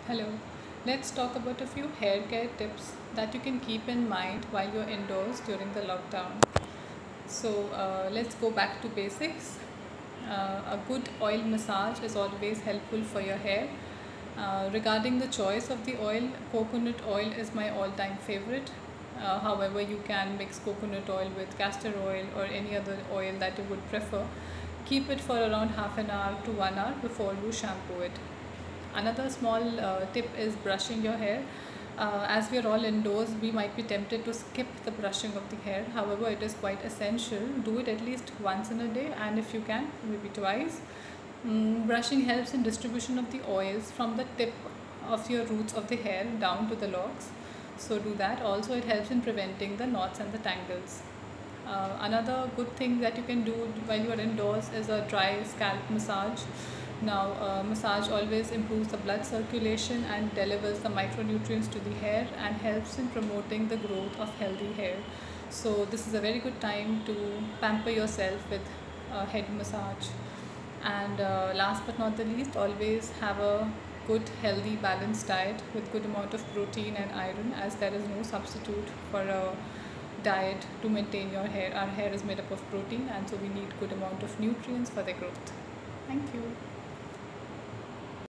Hello, let's talk about a few hair care tips that you can keep in mind while you're indoors during the lockdown. Let's go back to basics. A good oil massage is always helpful for your hair. Regarding the choice of the oil, coconut oil is my all-time favorite. However, you can mix coconut oil with castor oil or any other oil that you would prefer. Keep it for around half an hour to 1 hour before you shampoo it. Another small tip is brushing your hair. As we are all indoors, we might be tempted to skip the brushing of the hair. However, it is quite essential. Do it at least once in a day, and if you can, maybe twice. Brushing helps in distribution of the oils from the tip of your roots of the hair down to the locks. So do that. Also, it helps in preventing the knots and the tangles. Another good thing that you can do while you are indoors is a dry scalp massage. Now, massage always improves the blood circulation and delivers the micronutrients to the hair and helps in promoting the growth of healthy hair. So this is a very good time to pamper yourself with a head massage. And last but not the least, always have a good, healthy, balanced diet with good amount of protein and iron, as there is no substitute for a diet to maintain your hair. Our hair is made up of protein, and so we need good amount of nutrients for their growth. Thank you.